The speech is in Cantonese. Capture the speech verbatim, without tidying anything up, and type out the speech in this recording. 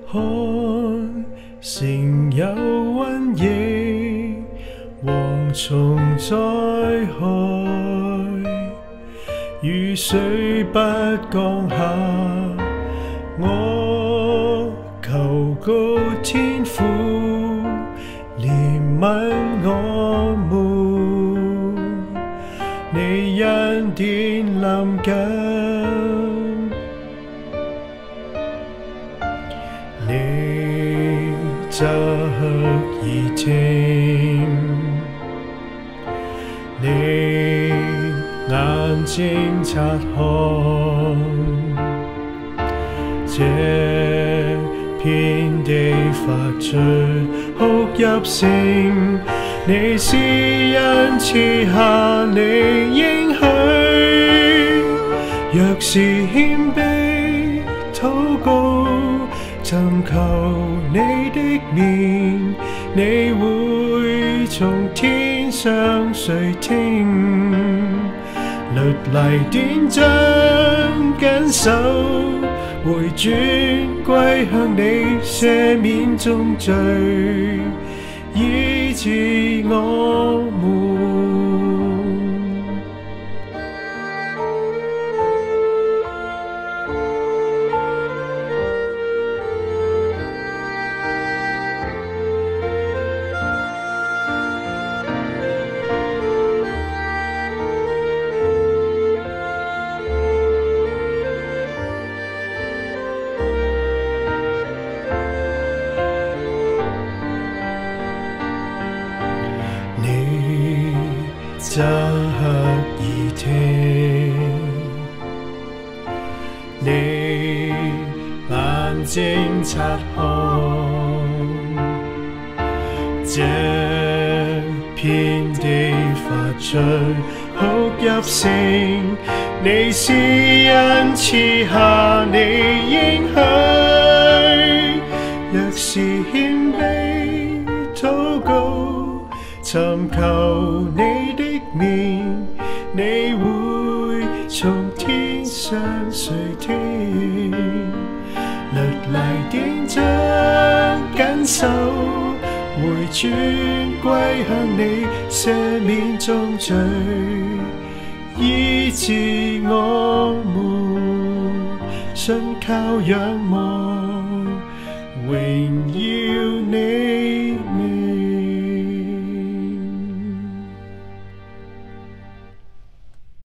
看城有瘟疫，蝗蟲災害，雨水不降下，我求告天父憐憫我們，你恩典臨近，你側耳聽，你眼睛察看，這片地發出哭泣聲，你施恩賜下你應許，若是謙卑禱告，尋求你的面，你會從天上垂聽，律例典章緊守，回轉歸向你，赦免眾罪，醫治我們。側耳聽，你眼睛察看，這片地發出哭泣聲，你施恩賜下你應許，若是謙卑禱告，尋求你的面，你會從天上垂聽，律例典章緊守，回轉歸向你，赦免眾罪，醫治我們，信靠仰望，榮耀